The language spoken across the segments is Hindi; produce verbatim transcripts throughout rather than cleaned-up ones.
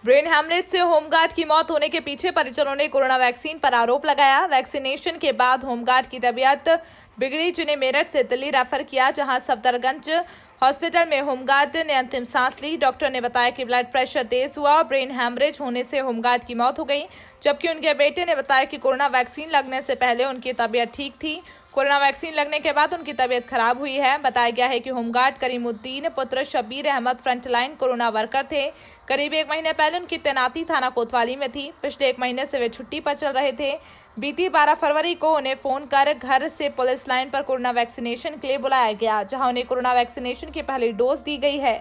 ब्रेन हैमरेज से होमगार्ड की मौत होने के पीछे परिजनों ने कोरोना वैक्सीन पर आरोप लगाया। वैक्सीनेशन के बाद होमगार्ड की तबीयत बिगड़ी, जिन्हें मेरठ से दिल्ली रेफर किया, जहां सफदरगंज हॉस्पिटल में होमगार्ड ने अंतिम सांस ली। डॉक्टर ने बताया कि ब्लड प्रेशर तेज हुआ और ब्रेन हैमरेज होने से होमगार्ड की मौत हो गई, जबकि उनके बेटे ने बताया कि कोरोना वैक्सीन लगने से पहले उनकी तबीयत ठीक थी। कोरोना वैक्सीन लगने के बाद उनकी तबीयत खराब हुई है। बताया गया है कि होमगार्ड करीमुद्दीन पुत्र Shabbir Ahmed frontline corona worker थे। करीब एक महीने पहले उनकी तैनाती थाना कोतवाली में थी। पिछले एक महीने से वे छुट्टी पर चल रहे थे। बीती बारह फरवरी को उन्हें फोन कर घर से पुलिस लाइन पर कोरोना वैक्सीनेशन के लिए बुलाया गया, जहां उन्हें कोरोना वैक्सीनेशन की पहली डोज दी गई है।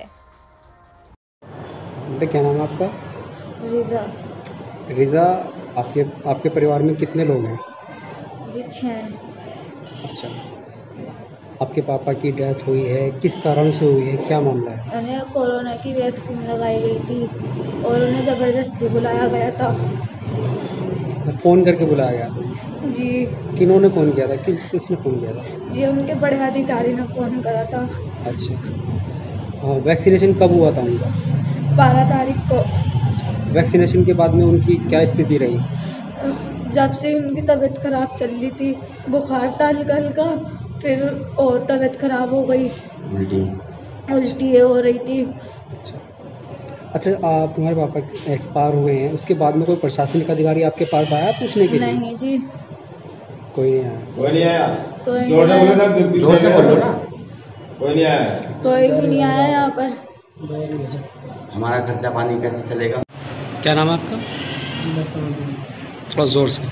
क्या नाम है आपका? रिजा। रिजा, आपके आपके परिवार में कितने लोग हैं? जी छः। अच्छा, आपके पापा की डेथ हुई है, किस कारण से हुई है, क्या मामला है? उन्हें कोरोना की वैक्सीन लगाई गई थी और उन्हें ज़बरदस्ती बुलाया गया था। फ़ोन करके बुलाया गया था? जी। किन्होंने फ़ोन किया था? किस किसने फ़ोन किया था? जी, उनके बड़े अधिकारी ने फ़ोन करा था। अच्छा, हाँ, वैक्सीनेशन कब हुआ था उनका? बारह तारीख को। अच्छा, वैक्सीनेशन के बाद में उनकी क्या स्थिति रही? जब से उनकी तबीयत खराब चल रही थी, बुखार था हल्का हल्का, फिर और तबीयत खराब हो गई, उल्टी उल्टी हो रही थी। अच्छा अच्छा आप तुम्हारे पापा एक्सपायर हुए हैं, उसके बाद में कोई प्रशासनिक अधिकारी आपके पास आया पूछने के लिए? नहीं जी, कोई नहीं आया। कोई नहीं आया। कोई नहीं आया। जोर से बोलो ना। कोई नहीं आया। कोई भी नहीं आया यहाँ पर। हमारा खर्चा पानी कैसे चलेगा? क्या नाम है आपका? थोड़ा जोर से।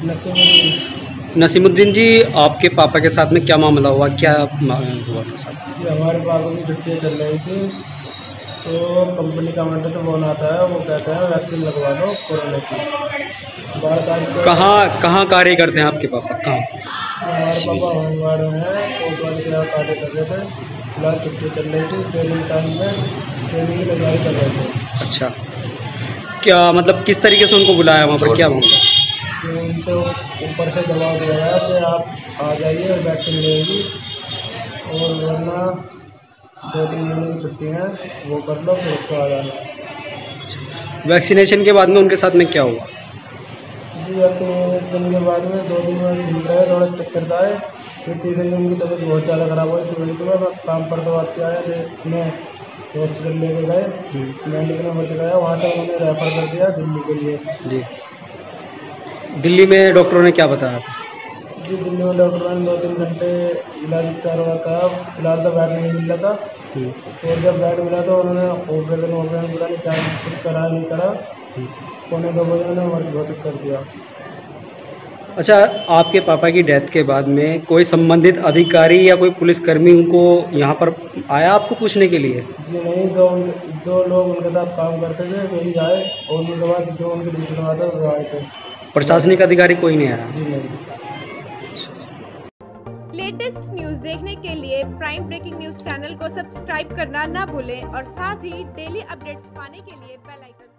नसीमुद्दीन जी, आपके पापा के साथ में क्या मामला हुआ, क्या हुआ उनके साथ? जी, हमारे पापा की छुट्टियाँ चल रही थी, तो कंपनी का मंडल तो फोन आता है, वो कहते हैं वैक्सीन लगवा दो कोरोना की। बारह तारीख को कहाँ कहाँ कार्य करते हैं आपके पापा? कहाँ? हमारे पापा होमगार्ड में हैं, कोतवाली के यहाँ कार्य कर रहे थे। फिलहाल छुट्टियाँ चल रही थी, ट्रेनिंग टाइम में ट्रेनिंग की तैयारी कर रहे थे। अच्छा, क्या मतलब किस तरीके से उनको बुलाया वहाँ पर, क्या मामला? तो उनसे ऊपर से दबाव दिया गया कि आप आ जाइए और वैक्सीन लेगी, और वरना दो तीन महीने की छुट्टी है वो कर लो, फिर उसको आ जाना। वैक्सीनेशन के बाद में उनके साथ में क्या हुआ? जी, वैक्सीनेशन के बाद में दो दिन में ठीक रहे, थोड़ा चक्कर था, फिर तीसरे दिन उनकी तबीयत बहुत ज़्यादा ख़राब हुई थी। वही तो मैं काम पर तो वापसी आया, मैं हॉस्पिटल लेके गए, मेडिकल में भर्ती कराया, वहाँ से उन्होंने रेफ़र कर दिया दिल्ली के लिए। जी, दिल्ली में डॉक्टरों ने क्या बताया? जी, दिल्ली में डॉक्टरों ने दो तीन घंटे इलाज उपचार वगैरह करा। फिलहाल तो बेड नहीं मिल रहा था, और जब बेड मिला तो उन्होंने ऑपरेशन ऑपरेशन पूरा नहीं क्या कुछ करा नहीं करा, पौने दो बजे उन्होंने मृत घोषित कर दिया। अच्छा, आपके पापा की डेथ के बाद में कोई संबंधित अधिकारी या कोई पुलिसकर्मी उनको यहाँ पर आया आपको पूछने के लिए? जी नहीं, दो दो लोग उनके साथ काम करते थे, वही आए, और उनके बाद जो उनके ड्यूटी में आता वो आए थे। प्रशासनिक अधिकारी कोई नहीं आया? जी नहीं। लेटेस्ट न्यूज देखने के लिए प्राइम ब्रेकिंग न्यूज चैनल को सब्सक्राइब करना ना भूलें और साथ ही डेली अपडेट्स पाने के लिए बेल आइकन